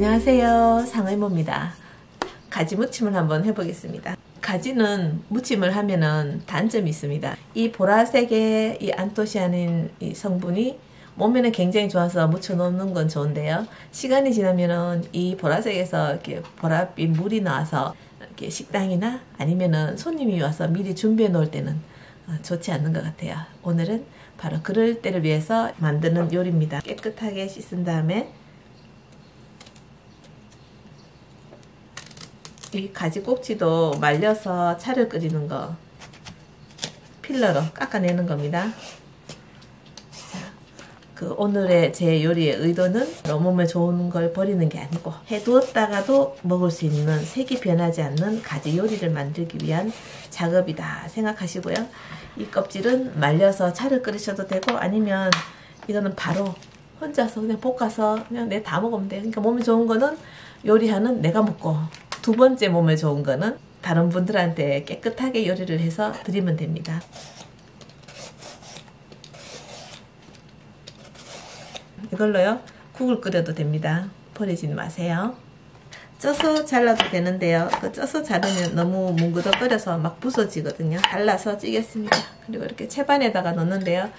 안녕하세요, 상의모입니다. 가지 무침을 한번 해보겠습니다. 가지는 무침을 하면은 단점이 있습니다. 이 보라색의 이 안토시아닌 이 성분이 몸에는 굉장히 좋아서 무쳐 놓는 건 좋은데요. 시간이 지나면은 이 보라색에서 이렇게 보랏빛 물이 나와서 이렇게 식당이나 아니면은 손님이 와서 미리 준비해 놓을 때는 좋지 않는 것 같아요. 오늘은 바로 그럴 때를 위해서 만드는 요리입니다. 깨끗하게 씻은 다음에 이 가지 꼭지도 말려서 차를 끓이는 거 필러로 깎아내는 겁니다. 자, 그 오늘의 제 요리의 의도는 몸에 좋은 걸 버리는 게 아니고 해두었다가도 먹을 수 있는 색이 변하지 않는 가지 요리를 만들기 위한 작업이다 생각하시고요. 이 껍질은 말려서 차를 끓이셔도 되고 아니면 이거는 바로 혼자서 그냥 볶아서 그냥 내 다 먹으면 돼요. 그러니까 몸에 좋은 거는 요리하는 내가 먹고 두 번째 몸에 좋은 거는 다른 분들한테 깨끗하게 요리를 해서 드리면 됩니다. 이걸로요 국을 끓여도 됩니다. 버리지는 마세요. 쪄서 잘라도 되는데요. 그 쪄서 자르면 너무 뭉그덕거려서 막 부서지거든요. 잘라서 찌겠습니다. 그리고 이렇게 채반에다가 넣는데요.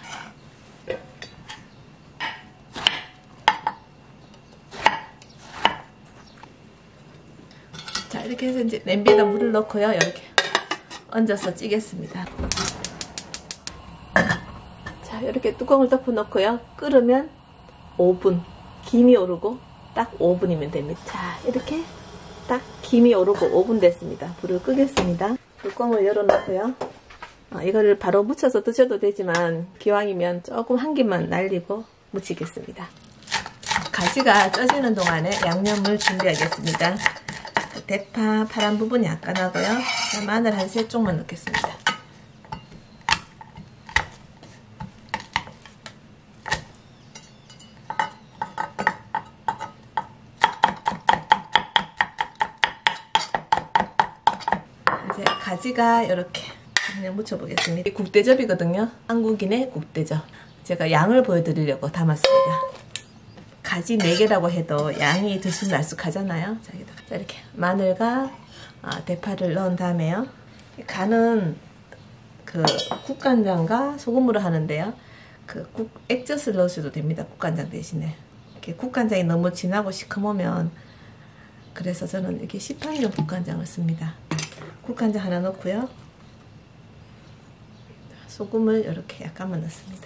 자, 이렇게 해서 이제 냄비에다 물을 넣고요. 이렇게 얹어서 찌겠습니다. 자, 이렇게 뚜껑을 덮어 놓고요. 끓으면 5분. 김이 오르고 딱 5분이면 됩니다. 자, 이렇게 딱 김이 오르고 5분 됐습니다. 불을 끄겠습니다. 뚜껑을 열어 놓고요. 이거를 바로 무쳐서 드셔도 되지만 기왕이면 조금 한 김만 날리고 무치겠습니다. 가지가 쪄지는 동안에 양념을 준비하겠습니다. 대파 파란 부분이 약간 하고요. 마늘 한 3쪽만 넣겠습니다. 이제 가지가 이렇게 그냥 무쳐보겠습니다. 이 국대접이거든요. 한국인의 국대접. 제가 양을 보여드리려고 담았습니다. 가지 4개라고 해도 양이 들쑥날쑥하잖아요. 자, 이렇게 마늘과 대파를 넣은 다음에요. 간은 그 국간장과 소금으로 하는데요. 그 액젓을 넣으셔도 됩니다. 국간장 대신에. 이렇게 국간장이 너무 진하고 시커매면 그래서 저는 이렇게 시판용 국간장을 씁니다. 국간장 하나 넣고요. 소금을 이렇게 약간만 넣습니다.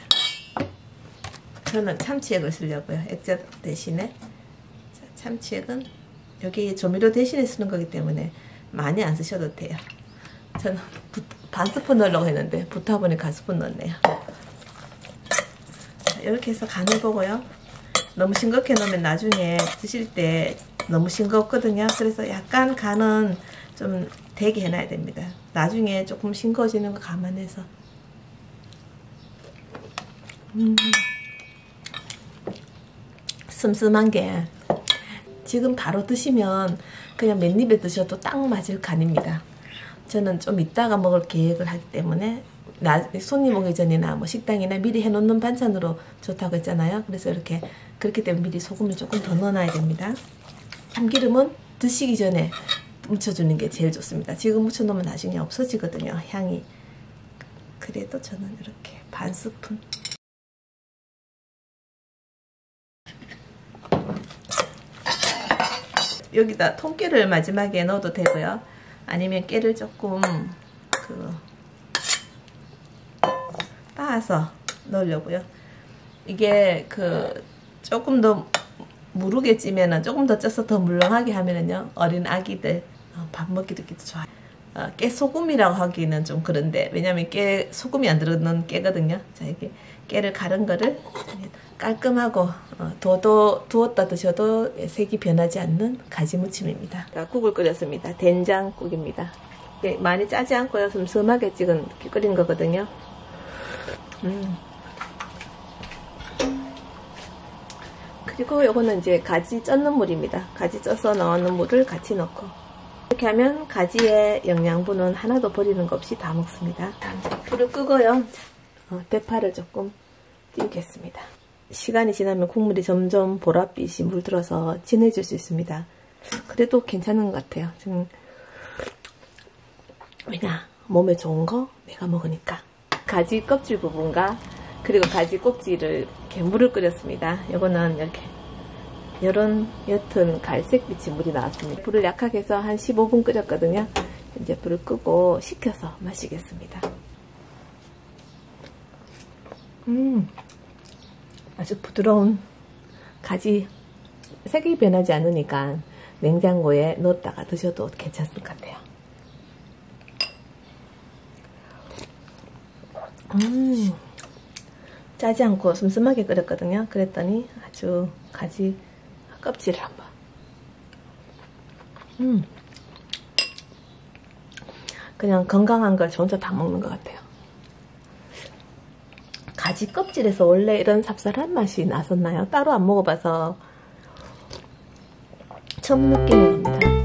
저는 참치액을 쓰려고요. 액젓 대신에. 자, 참치액은 여기 조미료 대신에 쓰는 거기 때문에 많이 안 쓰셔도 돼요. 저는 반 스푼 넣으려고 했는데 붙어 보니까 1스푼 넣었네요. 자, 이렇게 해서 간을 보고요. 너무 싱겁게 넣으면 나중에 드실 때 너무 싱겁거든요. 그래서 약간 간은 좀 되게 해놔야 됩니다. 나중에 조금 싱거워지는 거 감안해서. 슴슴한 게 지금 바로 드시면 그냥 맨입에 드셔도 딱 맞을 간입니다. 저는 좀 이따가 먹을 계획을 하기 때문에 손님 오기 전이나 뭐 식당이나 미리 해놓는 반찬으로 좋다고 했잖아요. 그래서 이렇게 그렇기 때문에 미리 소금을 조금 더 넣어놔야 됩니다. 참기름은 드시기 전에 묻혀주는 게 제일 좋습니다. 지금 묻혀놓으면 나중에 없어지거든요, 향이. 그래도 저는 이렇게 반 스푼. 여기다 통깨를 마지막에 넣어도 되고요. 아니면 깨를 조금 빻아서 넣으려고요. 이게 조금 더 무르게 찌면은 조금 더 쪄서 더 물렁하게 하면은요, 어린 아기들 밥 먹기도 좋아요. 깨소금이라고 하기는 좀 그런데 왜냐면 소금이 안 들어있는 깨거든요. 자, 이렇게 깨를 갈은 거를 깔끔하고 두었다 드셔도 색이 변하지 않는 가지 무침입니다. 국을 끓였습니다. 된장국입니다. 많이 짜지 않고요. 슴슴하게 끓인 거거든요. 그리고 요거는 이제 가지 쪄는 물입니다. 가지 쪄서 나오는 물을 같이 넣고 이렇게 하면 가지의 영양분은 하나도 버리는 거 없이 다 먹습니다. 불을 끄고요. 대파를 조금 띄우겠습니다. 시간이 지나면 국물이 점점 보랏빛이 물들어서 진해질 수 있습니다. 그래도 괜찮은 것 같아요. 지금 왜냐? 몸에 좋은 거 내가 먹으니까. 가지 껍질 부분과 그리고 가지 꼭지를 이렇게 물을 끓였습니다. 이거는 이렇게 이런 옅은 갈색빛이 물이 나왔습니다. 불을 약하게 해서 한 15분 끓였거든요. 이제 불을 끄고 식혀서 마시겠습니다. 아주 부드러운 가지, 색이 변하지 않으니까 냉장고에 넣었다가 드셔도 괜찮을 것 같아요. 짜지 않고 슴슴하게 끓였거든요. 그랬더니 아주 가지 껍질을 한번. 그냥 건강한 걸 저 혼자 다 먹는 것 같아요. 가지 껍질에서 원래 이런 쌉쌀한 맛이 났었나요? 따로 안 먹어봐서 처음 느끼는 겁니다.